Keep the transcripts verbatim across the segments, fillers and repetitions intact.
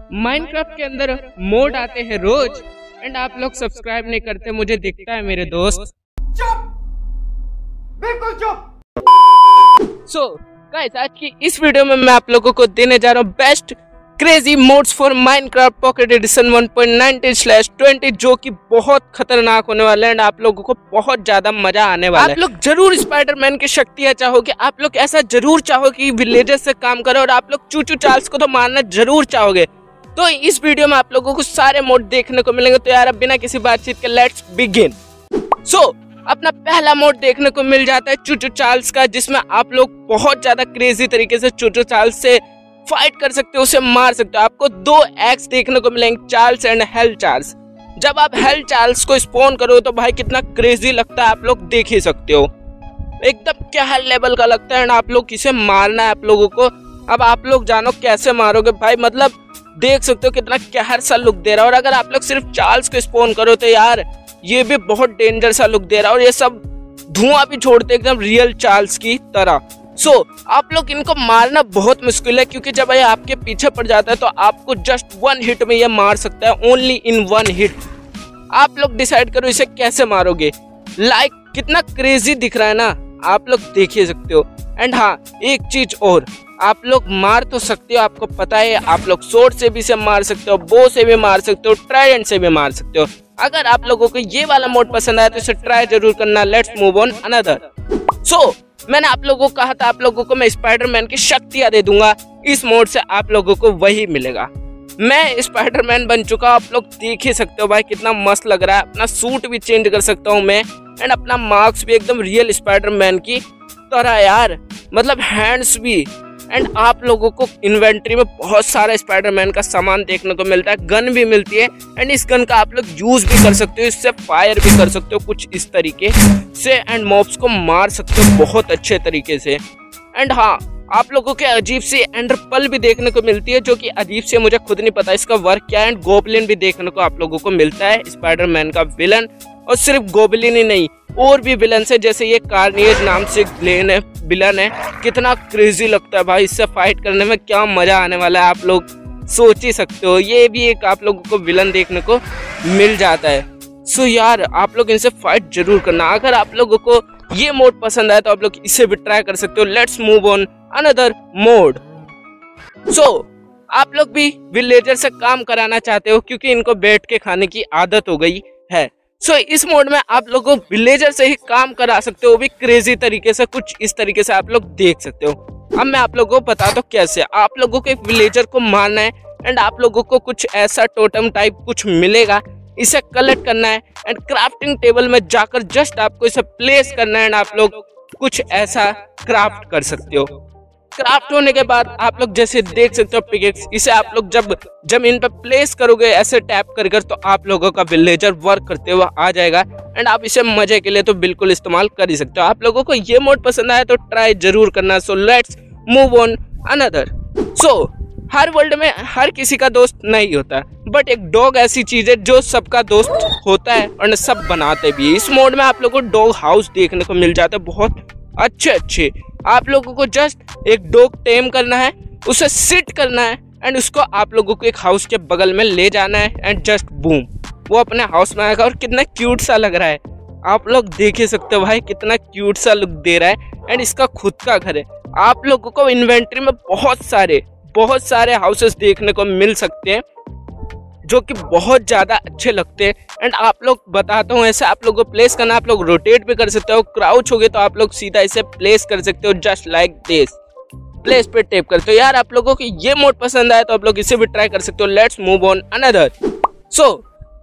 Minecraft के अंदर mode आते हैं रोज एंड आप लोग सब्सक्राइब नहीं करते, मुझे दिखता है मेरे दोस्त। चुप, बिल्कुल चुप। सो गाइस, आज की इस वीडियो में मैं आप लोगों को देने जा रहा हूँ best crazy mods for Minecraft pocket edition one point nineteen slash twenty, जो कि बहुत खतरनाक होने वाले हैं एंड आप लोगों को बहुत ज्यादा मजा आने वाला है। आप लोग जरूर स्पाइडरमैन की शक्तियां चाहोगे, आप लोग ऐसा जरूर चाहोगे कि विलेजर्स से काम करो और आप लोग चूचू चार्ल्स को तो मारना जरूर चाहोगे। तो इस वीडियो में आप लोगों को सारे मोड देखने को मिलेंगे। तो यार अब बिना किसी बातचीत के लेट्स बिगिन। सो अपना पहला मोड देखने को मिल जाता है चूचू चार्ल्स का, जिसमें आप लोग बहुत ज्यादा क्रेजी तरीके से चूचू चार्ल्स से फाइट कर सकते हो, उसे मार सकते हो। आपको दो एक्स देखने को मिलेंगे, चार्ल्स एंड हेल चार्ल्स। जब आप हेल चार्ल्स को स्पॉन करो तो भाई कितना क्रेजी लगता है, आप लोग देख ही सकते हो। एकदम क्या लेवल का लगता है एंड आप लोग किसे मारना है आप लोगों को। अब आप लोग जानो कैसे मारोगे भाई, मतलब देख सकते हो कितना कहर सा लुक दे रहा है। और अगर आप लोग सिर्फ चार्ल्स को स्पॉन करो तो यार ये भी बहुत डेंजर सा लुक दे रहा है, और ये सब धुआं भी छोड़ते एकदम रियल चार्ल्स की तरह। सो so, आप लोग इनको मारना बहुत मुश्किल है, क्योंकि जब ये आपके पीछे पड़ जाता है तो आपको जस्ट वन हिट में ये मार सकता है, ओनली इन वन हिट। आप लोग डिसाइड करो इसे कैसे मारोगे। लाइक like, कितना क्रेजी दिख रहा है ना, आप लोग देख ही सकते हो। एंड हाँ, एक चीज और, आप लोग मार तो सकते हो, आपको पता है आप लोग सोर्ड से भी से मार सकते हो, बो से भी मार सकते हो, ट्राइडेंट से भी मार सकते हो। अगर आप लोगों को ये वाला मोड पसंद आया तो इसे ट्राई जरूर करना। Let's move on another. So मैंने आप लोगों को कहा था आप लोगों को मैं स्पाइडरमैन की शक्तियां दे दूंगा, इस मोड से आप लोगों को वही मिलेगा। मैं स्पाइडरमैन बन चुका, आप लोग देख ही सकते हो भाई कितना मस्त लग रहा है। अपना सूट भी चेंज कर सकता हूँ मैं, एंड अपना मार्क्स भी एकदम रियल स्पाइडरमैन की तरह यार, मतलब हैंड्स भी। एंड आप लोगों को इन्वेंट्री में बहुत सारा स्पाइडरमैन का सामान देखने को मिलता है, गन भी मिलती है एंड इस गन का आप लोग यूज भी कर सकते हो, इससे फायर भी कर सकते हो कुछ इस तरीके से, एंड मॉब्स को मार सकते हो बहुत अच्छे तरीके से। एंड हाँ, आप लोगों के अजीब सी एंडरपल भी देखने को मिलती है, जो कि अजीब से मुझे खुद नहीं पता इसका वर्क क्या है। एंड गोबलिन भी देखने को आप लोगों को मिलता है, स्पाइडरमैन का विलन। और सिर्फ गोबलिन ही नहीं, और भी विलन है, जैसे ये कार्निएज नाम से ग्लेन है विलन है। कितना क्रेजी लगता है भाई, इससे फाइट करने में क्या मजा आने वाला है, आप लोग सोच ही सकते हो। ये भी एक आप लोगों को विलन देखने को मिल जाता है। सो यार आप लोग इनसे फाइट जरूर करना। अगर आप लोगों को ये मोड पसंद आया तो आप लोग इसे भी ट्राई कर सकते हो। Let's move on another mod. So आप लोग भी विलेजर से काम कराना चाहते हो, क्योंकि इनको बैठ के खाने की आदत हो गई है। सो so, इस मोड में आप लोगों को विलेजर से ही काम करा सकते हो, भी क्रेजी तरीके से, कुछ इस तरीके से आप लोग देख सकते हो। अब मैं आप लोगों को बता दूं कैसे। आप लोगों को एक विलेजर को मारना है एंड आप लोगों को कुछ ऐसा टोटम टाइप कुछ मिलेगा, इसे कलेक्ट करना है एंड क्राफ्टिंग टेबल में जाकर जस्ट आपको इसे प्लेस करना है एंड आप लोग कुछ ऐसा क्राफ्ट कर सकते हो। क्राफ्ट होने के बाद आप लोग जैसे देख सकते हो पिकेक्स, इसे आप लोग जब जमीन पे प्लेस करोगे ऐसे टैप कर कर, तो आप लोगों का विलेजर वर्क करते हुए आ जाएगा एंड आप इसे मजे के लिए तो बिल्कुल इस्तेमाल कर ही सकते हो। आप लोगों को ये मोड पसंद आया तो ट्राई जरूर करना। So let's move on another. So हर वर्ल्ड में हर किसी का दोस्त नहीं होता, बट एक डॉग ऐसी चीज है जो सबका दोस्त होता है और सब बनाते भी। इस मोड में आप लोगों को डॉग हाउस देखने को मिल जाता है, बहुत अच्छे अच्छे। आप लोगों को जस्ट एक डॉग टेम करना है, उसे सिट करना है एंड उसको आप लोगों को एक हाउस के बगल में ले जाना है एंड जस्ट बूम, वो अपने हाउस में आएगा। और कितना क्यूट सा लग रहा है, आप लोग देख ही सकते हो भाई कितना क्यूट सा लुक दे रहा है। एंड इसका खुद का घर है। आप लोगों को इन्वेंट्री में बहुत सारे बहुत सारे हाउसेस देखने को मिल सकते हैं, जो कि बहुत ज़्यादा अच्छे लगते हैं। एंड आप लोग बताता हूँ ऐसे आप लोगों को प्लेस करना, आप लोग रोटेट भी कर सकते हो, क्राउच हो गए तो आप लोग सीधा इसे प्लेस कर सकते हो, जस्ट लाइक दिस। प्लेस पे टेप करते हो। यार आप लोगों को ये मोड पसंद आया तो आप लोग इसे भी ट्राई कर सकते हो। Let's move on another. So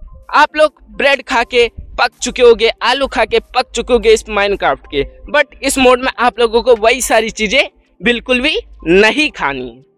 आप लोग ब्रेड खा के पक चुके होगे, आलू खा के पक चुके होगे इस माइनक्राफ्ट के, बट इस मोड में आप लोगों को वही सारी चीजें बिल्कुल भी नहीं खानी है।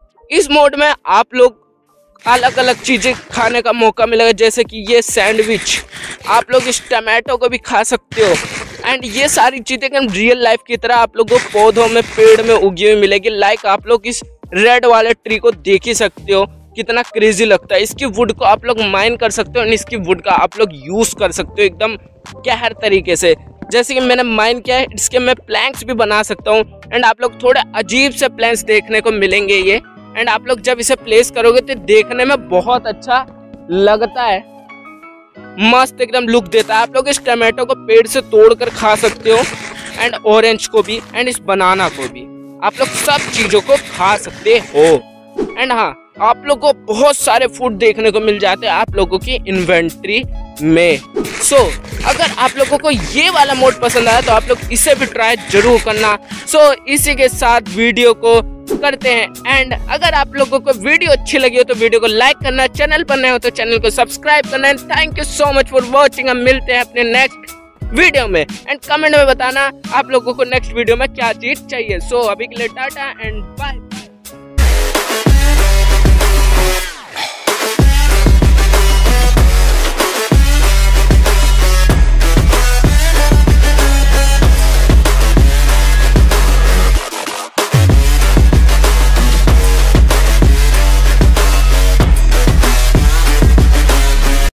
इस मोड में आप लोग अलग अलग चीजें खाने का मौका मिलेगा, जैसे कि ये सैंडविच, आप लोग इस टमाटो को भी खा सकते हो। एंड ये सारी चीजें रियल लाइफ की तरह आप लोगों को पौधों में, पेड़ में उगी हुई मिलेगी। लाइक आप लोग इस रेड वाले ट्री को देख ही सकते हो, कितना क्रेजी लगता है। इसकी वुड को आप लोग माइन कर सकते हो एंड इसकी वुड का आप लोग यूज कर सकते हो एकदम क्या हर तरीके से। जैसे कि मैंने माइन किया है, इसके मैं प्लैंक्स भी बना सकता हूँ एंड आप लोग थोड़े अजीब से प्लैंक्स देखने को मिलेंगे ये एंड आप लोग जब इसे प्लेस करोगे तो देखने में बहुत अच्छा लगता है, मस्त एकदम लुक देता है। आप लोग इस टमाटो को पेड़ से तोड़ कर खा सकते हो, एंड ऑरेंज को भी एंड इस बनाना को भी, आप लोग सब चीजों को खा सकते हो। एंड हाँ, आप लोग को बहुत सारे फूड देखने को मिल जाते हैं आप लोगों की इन्वेंट्री में। सो so, अगर आप लोगों को ये वाला मोड पसंद आया तो आप लोग इसे भी ट्राई जरूर करना। सो so, इसी के साथ वीडियो को करते हैं। एंड अगर आप लोगों को वीडियो अच्छी लगी हो तो वीडियो को लाइक करना, चैनल पर नए हो तो चैनल को सब्सक्राइब करना। And thank you so much for watching. हम मिलते हैं अपने नेक्स्ट वीडियो में, एंड कमेंट में बताना आप लोगों को नेक्स्ट वीडियो में क्या चीज चाहिए। सो so, अभी के लिए टाटा एंड बाय।